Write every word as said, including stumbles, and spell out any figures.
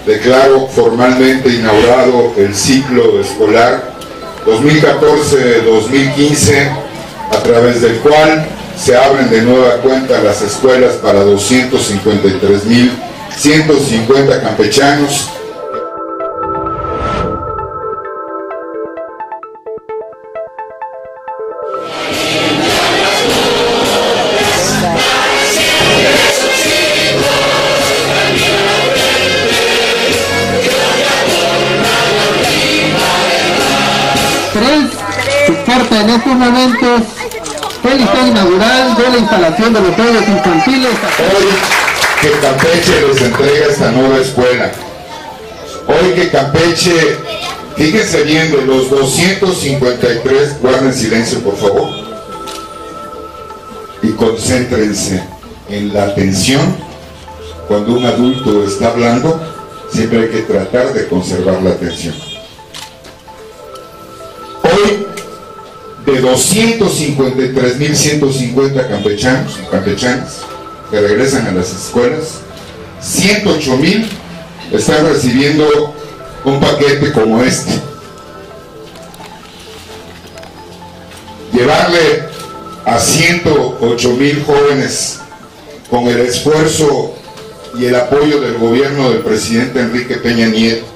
declaro formalmente inaugurado el ciclo escolar dos mil catorce dos mil quince, a través del cual se abren de nueva cuenta las escuelas para doscientos cincuenta y tres mil ciento cincuenta campechanos. Se porta en estos momentos el listón inaugural de la instalación de los juegos infantiles. Hoy que Campeche les entrega esta nueva escuela, hoy que Campeche, fíjense bien, de los doscientos cincuenta y tres, guarden silencio por favor y concéntrense en la atención. Cuando un adulto está hablando, siempre hay que tratar de conservar la atención. Hoy, de doscientos cincuenta y tres mil ciento cincuenta campechanos y campechanas que regresan a las escuelas, ciento ocho mil están recibiendo un paquete como este. Llevarle a ciento ocho mil jóvenes, con el esfuerzo y el apoyo del gobierno del presidente Enrique Peña Nieto,